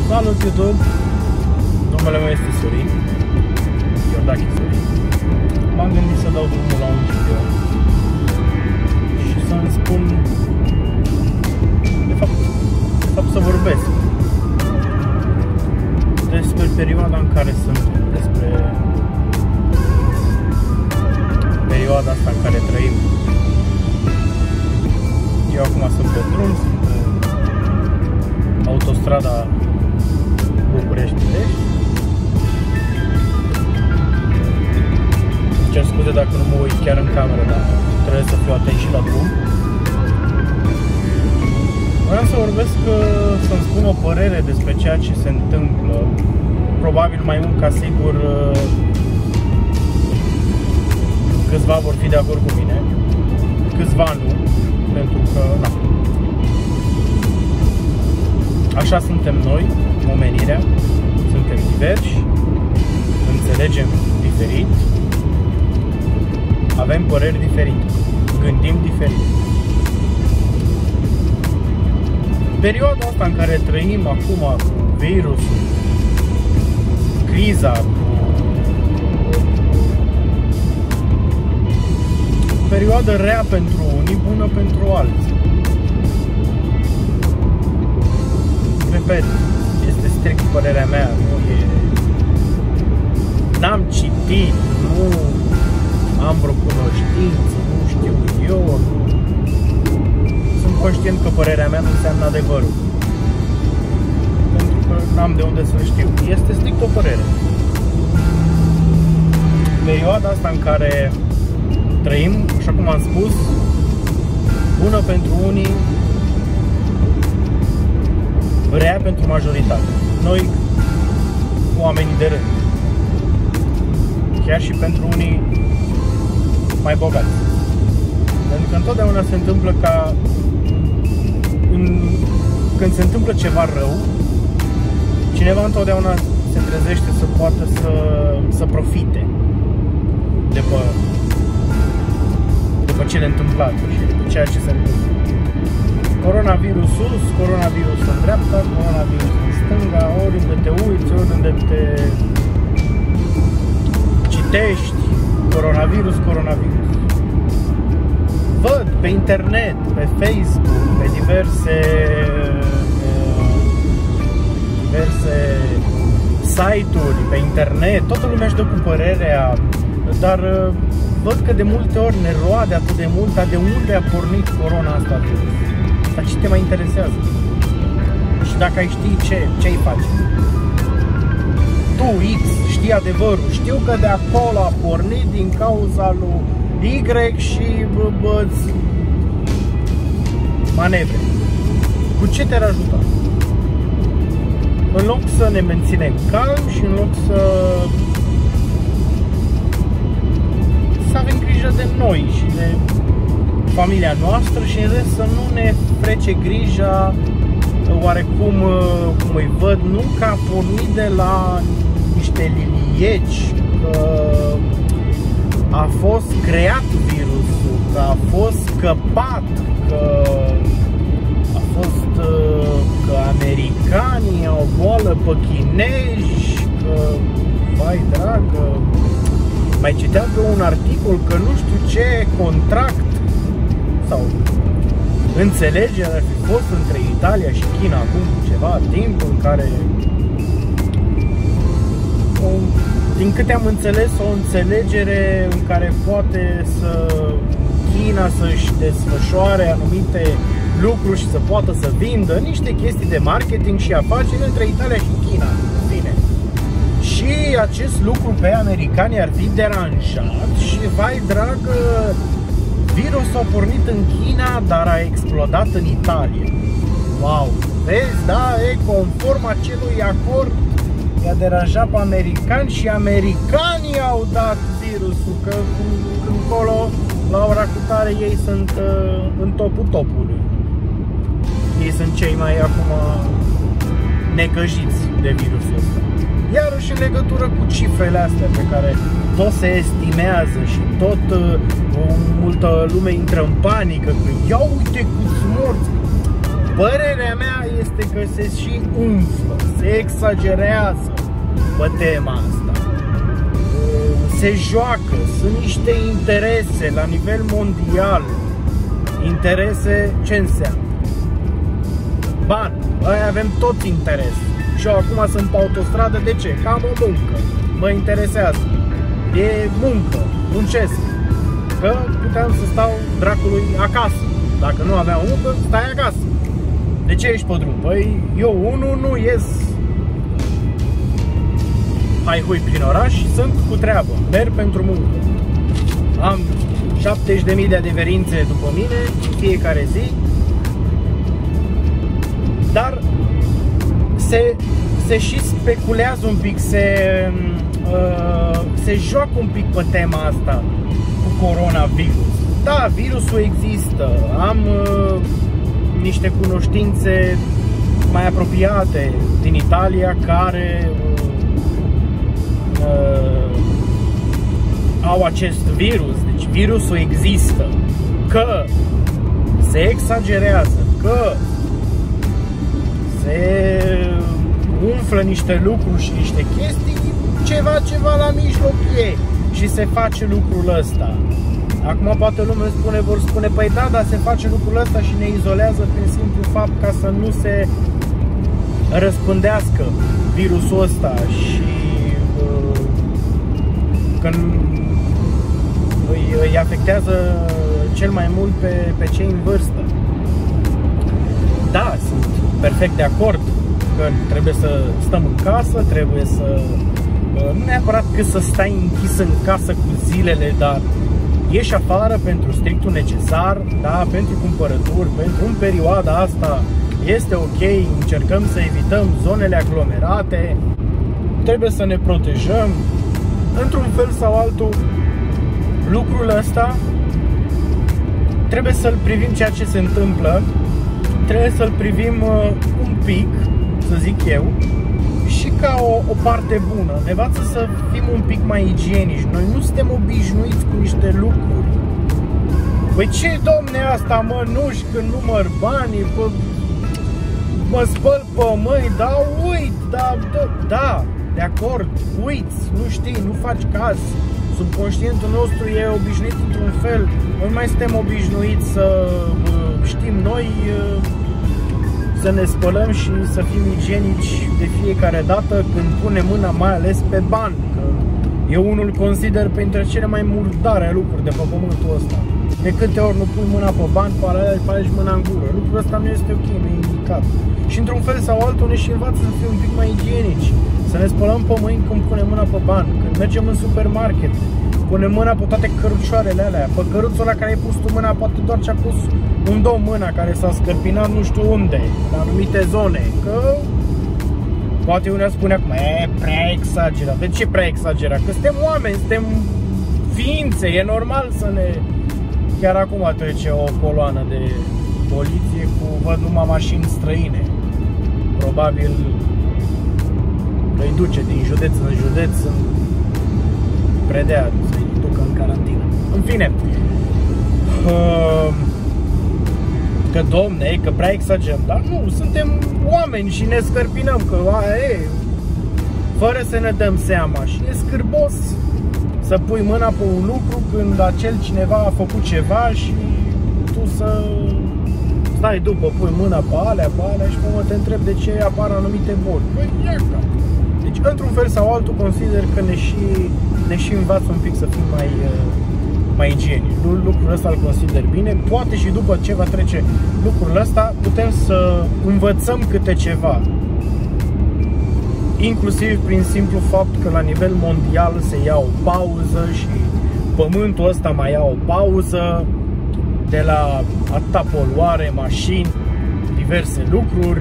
Salut YouTube! Numele meu este Sorin, Iordache Sorin. M-am gândit să dau drumul la un video și să-mi spun, de fapt să vorbesc despre perioada în care sunt, despre perioada asta în care trăim. Eu acum sunt pe drum, sunt pe autostrada București-Pitești. Îmi cer scuze dacă nu mă uit chiar în cameră, dar trebuie să fiu atent și la drum. Vreau să vorbesc, să-mi spun o părere despre ceea ce se întâmplă. Probabil mai mult ca sigur câțiva vor fi de acord cu mine, câțiva nu, pentru că na. Așa suntem noi, omenirea, suntem diversi, înțelegem diferit, avem păreri diferite, gândim diferit. Perioada asta în care trăim acum cu virusul, criza, perioadă rea pentru unii, bună pentru alții. Repet, este strict părerea mea, nu e... N-am citit, nu am vreo cunoștință, nu știu eu, sunt conștient că părerea mea nu înseamnă adevărul, pentru că n-am de unde să știu. Este strict o părere. Perioada asta în care trăim, așa cum am spus, bună pentru unii, rea pentru majoritate. Noi, oamenii de rând. Chiar și pentru unii mai bogați. Pentru că întotdeauna se întâmplă ca când se întâmplă ceva rău, cineva întotdeauna se trezește să poată să profite de pe cele întâmplate și de ceea ce se întâmplă. Coronavirus sus, coronavirus în dreapta, coronavirus în stânga, oriunde te uiți, oriunde te citești, coronavirus. Văd pe internet, pe Facebook, pe diverse site-uri, pe internet, toată lumea își dă cu părerea, dar văd că de multe ori ne roade atât de mult, dar de unde a pornit corona asta? Dar ce te mai interesează? Și dacă ai ști ce-i faci? Tu, X, știi adevărul. Știu că de acolo a pornit din cauza lui Y și manevre. Cu ce te-ar ajuta? În loc să ne menținem calm și în loc să avem grijă de noi și de familia noastră și în rest să nu ne frece grija oarecum, cum îi văd, nu că a pornit de la niște lilieci, că a fost creat virusul, că a fost scăpat, că a fost că americanii au boală pe chinezi, că, vai dragă, mai citeam pe un articol că nu știu ce contract sau înțelegere ar fi fost între Italia și China acum ceva timp în care, din câte am înțeles, o înțelegere în care poate să China să-și desfășoare anumite lucruri și să poată să vindă niște chestii de marketing și afaceri între Italia și China. Bine. Și acest lucru pe americani ar fi deranjat și, vai dragă, virusul a pornit în China, dar a explodat în Italia. Wow! Vezi, da, e conform acelui acord, i-a deranjat pe americani și americanii au dat virusul, că încolo, la ora cu tare, ei sunt în topul topului. Ei sunt cei mai acum necăjiți de virusul ăsta. Iarăși în legătură cu cifrele astea pe care tot se estimează și tot multă lume intră în panică că ia uite câți morți. Părerea mea este că se și umflă, se exagerează pe tema asta. Se joacă, sunt niște interese la nivel mondial. Interese ce înseamnă? Bani, avem toți interes. Și eu acum sunt pe autostradă, de ce? Că am o muncă, mă interesează. E muncă, muncesc. Că puteam să stau dracului acasă. Dacă nu aveam muncă, stai acasă. De ce ești pe drum? Păi eu nu ies hai-hui prin oraș și sunt cu treabă, merg pentru muncă. Am 70.000 de adeverințe după mine fiecare zi. Dar se și speculează un pic, se joacă un pic pe tema asta cu coronavirus. Da, virusul există. Am niște cunoștințe mai apropiate din Italia care au acest virus. Deci virusul există. Că se exagerează, că se umflă niște lucruri și niște chestii, ceva la mijloc e și se face lucrul ăsta. Acum poate lumea vor spune, păi da, dar se face lucrul ăsta și ne izolează prin simplu fapt ca să nu se răspândească virusul ăsta și când îi afectează cel mai mult pe cei în vârstă. Da, sunt perfect de acord că trebuie să stăm în casă, trebuie să nu neapărat că să stai închis în casă cu zilele, dar ieși afară pentru strictul necesar, da, pentru cumpărături, pentru în perioada asta este ok, încercăm să evităm zonele aglomerate, trebuie să ne protejăm într-un fel sau altul. Lucrul ăsta trebuie să-l privim ceea ce se întâmplă, trebuie să-l privim un pic, să zic eu, și ca o parte bună. Ne învață să fim un pic mai igienici. Noi nu suntem obișnuiți cu niște lucruri. Păi ce domne asta, mănuși când număr banii, mă spăl pe mâini, da, uit, da, de acord, uiți, nu știi, nu faci caz. Subconștientul nostru e obișnuit într-un fel. Noi mai suntem obișnuiți să știm noi să ne spălăm și să fim igienici de fiecare dată când punem mâna, mai ales pe bani. Că eu unul consider printre cele mai murdare lucruri de pe pământul ăsta. De câte ori nu pui mâna pe bani, alegi mâna în gură. Lucrul ăsta nu este ok, nu e indicat. Și într-un fel sau altul ne și învață să fim un pic mai igienici. Să ne spălăm pe mâini când punem mâna pe bani. Când mergem în supermarket, punem mâna pe toate cărucioarele alea. Pe căruțul ăla care ai pus tu mâna, poate doar ce-a pus un domn mâna care s-a scărpinat nu știu unde, în anumite zone. Că poate unea spune acum, e prea exagerat. De ce prea exagerat? Că suntem oameni, suntem ființe, e normal să ne... Chiar acum trece o coloană de poliție cu, văd numai mașini străine. Probabil îi duce din județ în județ în predea, să-i ducă în carantină. În fine, că domne, că prea exagerăm, dar nu, suntem oameni și ne scărpinăm, că aia e, fără să ne dăm seama, și e scârbos să pui mâna pe un lucru când acel cineva a făcut ceva și tu să stai după, pui mâna pe alea și mă te întreb de ce apar anumite boli. Păi, deci, într-un fel sau altul, consider că ne și învață un pic să fim mai igienici. Lucrul ăsta îl consider bine. Poate și după ce va trece lucrul ăsta, putem să învățăm câte ceva. Inclusiv prin simplu fapt că la nivel mondial se ia o pauză și pământul ăsta mai ia o pauză de la atâta poluare, mașini, diverse lucruri.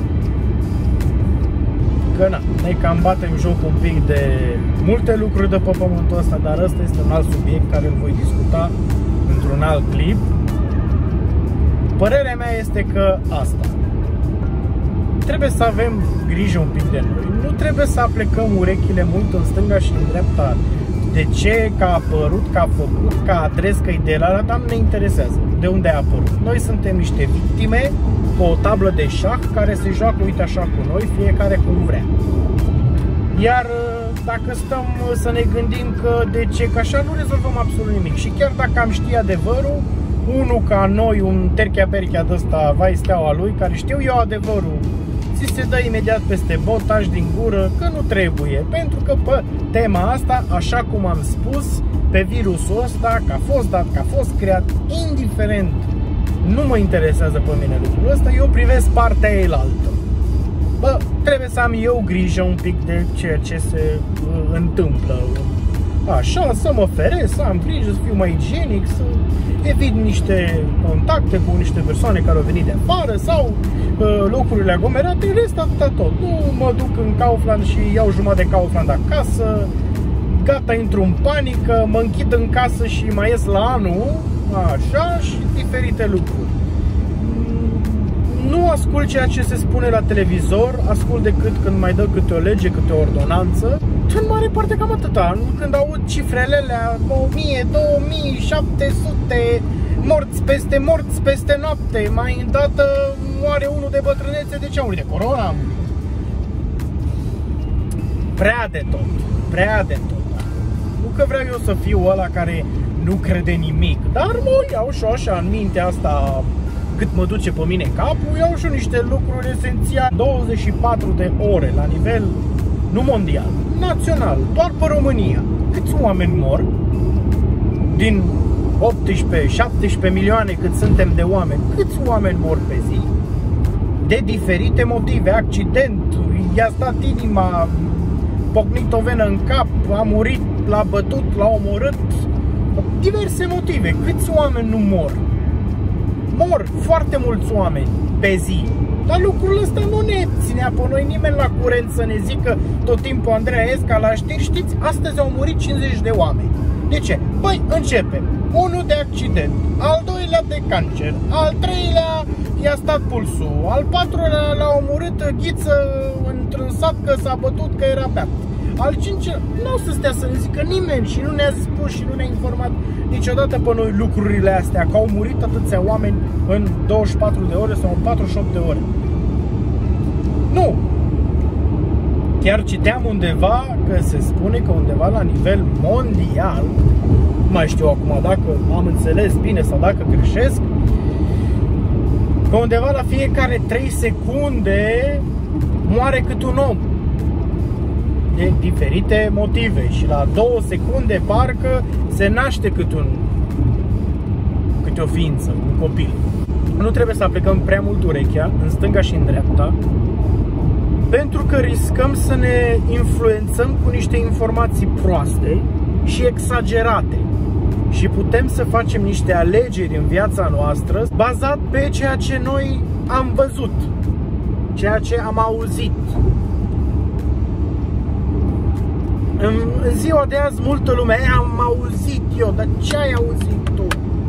Că na, noi cam batem joc un pic de multe lucruri de pe pământul ăsta, dar ăsta este un alt subiect care îl voi discuta într-un alt clip. Părerea mea este că asta. Trebuie să avem grijă un pic de noi. Nu trebuie să aplecăm urechile mult în stânga și în dreapta. De ce, că a apărut, că a făcut, că a adres, că e de la, dar nu ne interesează de unde a apărut. Noi suntem niște victime pe o tablă de șah care se joacă, uite așa, cu noi, fiecare cum vrea. Iar dacă stăm să ne gândim că de ce, că așa nu rezolvăm absolut nimic. Și chiar dacă am ști adevărul, unul ca noi, un terchea-perchea de ăsta, vai steaua lui, care știu eu adevărul, ți se dă imediat peste bot, taci din gură, că nu trebuie. Pentru că pe tema asta, așa cum am spus, pe virusul ăsta, că a fost dat, că a fost creat, indiferent, nu mă interesează pe mine lucrul ăsta, eu privesc partea eilaltă. Bă, trebuie să am eu grijă un pic de ceea ce se întâmplă. Așa, să mă feresc, să am grijă, să fiu mai igienic, să evit niște contacte cu niște persoane care au venit de afară sau locurile aglomerate, în rest atâta tot. Nu mă duc în Kaufland și iau jumătate de Kaufland acasă, gata, intru în panică, mă închid în casă și mai ies la anul, așa, și diferite lucruri. Nu ascult ceea ce se spune la televizor, ascult decât când mai dă câte o lege, câte o ordonanță. În mare parte cam atâta. Când aud cifrele alea, 1000, 2700 morți peste noapte, mai îndată moare unul de bătrânețe, de ce a murit? De corona? Prea de tot, prea de tot. Nu că vreau eu să fiu ăla care nu crede nimic, dar mă iau și așa în mintea asta, cât mă duce pe mine capul, iau și niște lucruri esențiale. 24 de ore la nivel, nu mondial, național, doar pe România. Câți oameni mor? Din 18-17 milioane cât suntem de oameni, câți oameni mor pe zi? De diferite motive, accident, i-a stat inima, pocnit o venă în cap, a murit, l-a bătut, l-a omorât, diverse motive. Câți oameni nu mor? Mor foarte mulți oameni pe zi. Dar lucrul ăsta nu ne ținea pe noi nimeni la curent să ne zică tot timpul Andreea Esca la știri, știți, astăzi au murit 50 de oameni. De ce? Păi începem. Unul de accident, al doilea de cancer, al treilea i-a stat pulsul, al patrulea l-a omorât Ghiță într-un sat că s-a bătut că era beat. Al cincilea, nu o să stea să ne zică nimeni și nu ne-a spus și nu ne-a informat niciodată pe noi lucrurile astea, că au murit atâția oameni în 24 de ore sau în 48 de ore. Nu! Chiar citeam undeva că se spune că undeva la nivel mondial, nu mai știu acum dacă am înțeles bine sau dacă greșesc, că undeva la fiecare 3 secunde moare cât un om. De diferite motive și la 2 secunde parcă se naște câte o ființă, un copil. Nu trebuie să aplicăm prea mult urechea în stânga și în dreapta, pentru că riscăm să ne influențăm cu niște informații proaste și exagerate și putem să facem niște alegeri în viața noastră bazat pe ceea ce noi am văzut, ceea ce am auzit. În ziua de azi multă lume, am auzit eu, dar ce ai auzit tu?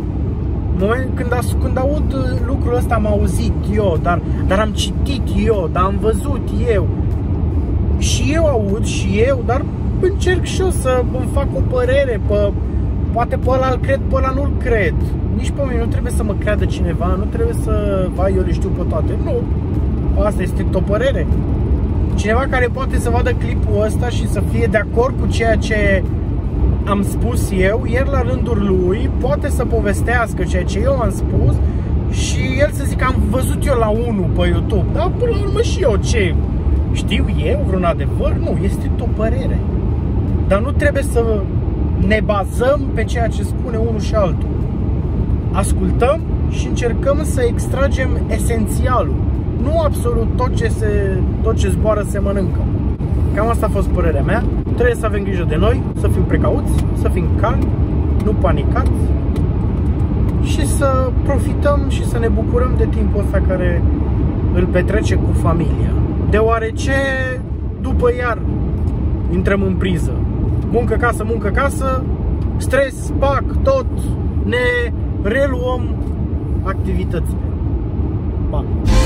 Când aud lucrul ăsta am auzit eu, dar am citit eu, dar am văzut eu. Și eu aud și eu, dar încerc și eu să îmi fac o părere, poate pe ăla îl cred, pe ăla nu-l cred. Nici pe mine nu trebuie să mă creadă cineva, nu trebuie să, vai, eu le știu pe toate. Nu, asta este strict o părere. Cineva care poate să vadă clipul ăsta și să fie de acord cu ceea ce am spus eu, el la rândul lui poate să povestească ceea ce eu am spus și el să zică am văzut eu la unul pe YouTube. Dar până la urmă și eu ce? Știu eu vreun adevăr? Nu, este o părere. Dar nu trebuie să ne bazăm pe ceea ce spune unul și altul. Ascultăm și încercăm să extragem esențialul. Nu absolut tot ce zboară se mănâncă. Cam asta a fost părerea mea. Trebuie să avem grijă de noi, să fim precauți, să fim calmi, nu panicați și să profităm și să ne bucurăm de timpul ăsta care îl petrece cu familia. Deoarece după iar intrăm în priză. Muncă, casă, stres, pac, tot, ne reluăm activitățile. Pa!